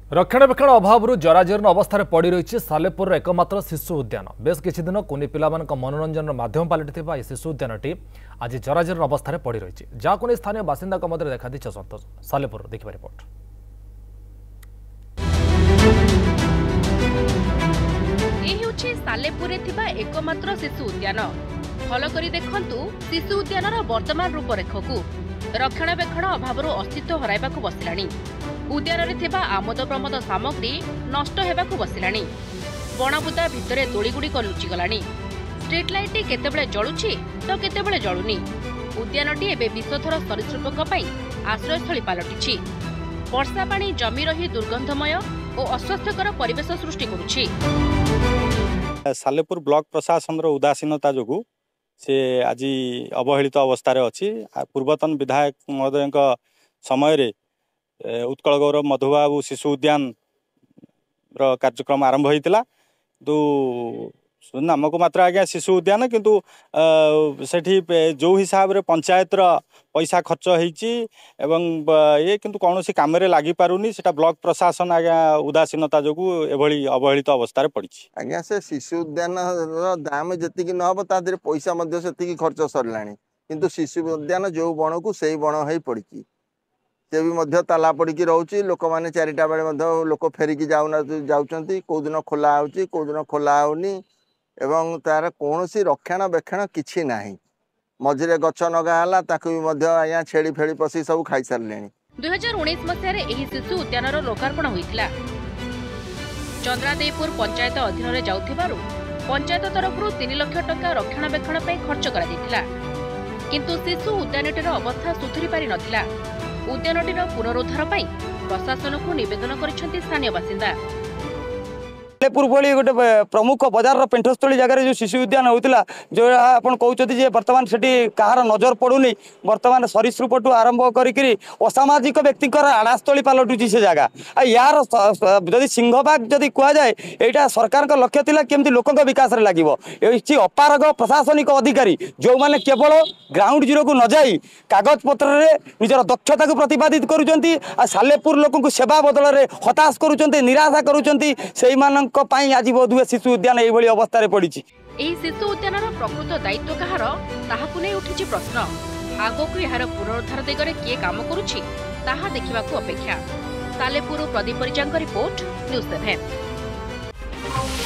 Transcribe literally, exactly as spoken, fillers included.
रक्षणाबेक्षण अभाव जराजीर्ण अवस्था पड़ रही सालेपुर एकमात्र शिशु उद्यान बेस किछि दिन कुनी पिला मनोरंजन माध्यम पलटि शिशु उद्यानटी आज जराजीर्ण अवस्था पड़ रही जहाँ स्थानीय बासिंदा मध्य देखा दी संतोष सालेपुर देखा रिपोर्ट। सालेपुर एकमात्र शिशु उद्यान फल करी देखंतु शिशु उद्यान वर्तमान रूपरेख को रक्षणाबेक्षण अभाव अस्तित्व हराइबा बसिलानी। उद्यान रे आमोद प्रमोद सामग्री नष्ट होगा बसिलानी। बणबुदा भितर दोलीगुड़िक लुचिगलानी। स्ट्रीट लाइट केतेबेले जलुछि तो केतेबेले जलुनी। उद्यानटी एबे विषधर सरीसृपक आश्रयस्थली पलटिछि। वर्षा पानी जमी रही दुर्गंधमय और अस्वास्थ्यकर परिवेश सृष्टि करुछि। सालेपुर ब्लॉक प्रशासन उदासीनता जोगु से आज अवहेलित अवस्था अच्छी। पूर्वतन विधायक महोदय समय रे उत्कल गौरव मधुबाबू शिशु उद्यान कार्यक्रम आरंभ होता तो नामक मात्र आज्ञा शिशु उद्यान किंतु सेठी जो हिसाब रे पंचायत पैसा खर्च होती ये किंतु कौन सी काम लगी पारुनी सेटा ब्लॉक प्रशासन आज्ञा उदासीनता जो एभली अवहेलित अवस्था पड़ी। आज्ञा से शिशु उद्यान दाम जी न हम तादे पैसा से खर्च सरला किंतु शिशु उद्यान जो बण को से बण हो पड़ी से भी ताला पड़ी रोचे लोक मैंने चारिटा बेले लोक फेरिकी जाऊना जाऊँच कौ दिन खोला हो कौ दिन खोला होनी एवं तार कौन सी रक्षणाबेक्षण किछि नाही। मझिरे गछ नगाला ताकु भी आया छेड़ी फेड़ी पसी सब खाई सारे। दुई हजार उन्नीस मसीह शिशु उद्यान लोकार्पण होता चंद्रादेईपुर पंचायत अधीन में जाउथिबारु पंचायत तरफ तीन लाख टंका रक्षणाबेक्षण खर्च करा किंतु शिशु उद्यानटीर अवस्था सुधुरी पारि नथिला। उद्यानटीर पुनरुद्धार पाई प्रशासन को निवेदन करिसेंति स्थानीय बासिंदा। सालेपुर भली गोटे प्रमुख बजार पेंठस्थली जगह जो शिशु उद्यान होता जो आप कहते बर्तमान से कहार नजर पड़ूनी बर्तमान सरीसृप टू आरंभ करी असामाजिक व्यक्ति आड़ास्थली पलटुची से जगह यार जदि सिंहबाग जदि कहुए यहाँ सरकार लक्ष्य था केमती लोक विकास में लगे अपारग प्रशासनिक अधिकारी जो मैंने केवल ग्राउंड जीरो को न जाई कागज पत्र निजर दक्षता को प्रतिपादित करुँच सालेपुर लोक सेवा बदल में हताश करुँच निराशा करुँच आज बोधुए शिशु उद्यान ये अवस्था पड़ी। शिशु उद्यान प्रकृत दायित्व कहार ताहाकु नै उठिछि प्रश्न। आगकु यार पुनरुद्धार दिगरे किए काम करुछि ताहा देखिबाकु अपेक्षा। सालेपुर प्रदीप परिजांग रिपोर्ट न्यूज़ सेवन।